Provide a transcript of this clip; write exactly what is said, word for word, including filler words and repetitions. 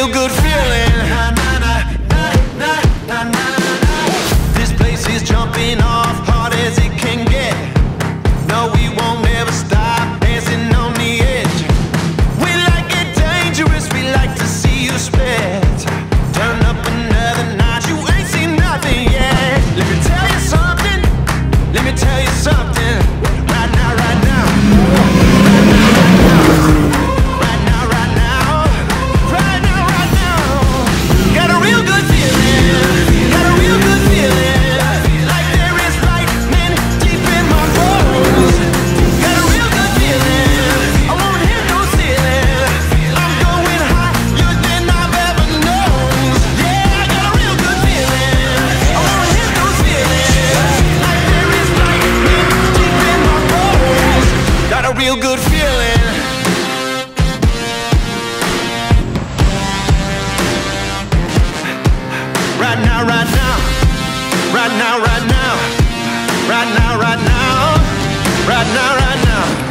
real good feeling. Na, na, na, na, na, na, na, na. This place is jumping off hard as it can get. No, we won't ever stop dancing on the edge. We like it dangerous, we like to see you split. Turn up another notch, you ain't seen nothing yet. Let me tell you something, let me tell you something. Right now, right now, right now, right now, right now, right now, right now, right now. Got a real good feeling, got a real good feeling, like there is lightning deep in my bones. Got a real good feeling, I won't hit no ceiling. I'm going higher than I've ever known. Yeah, I got a real good feeling, I won't hit no ceiling, like there is lightning deep in my bones. Got a real good feeling. Right now, right now, right now, right now, right now, right now, right now, right now.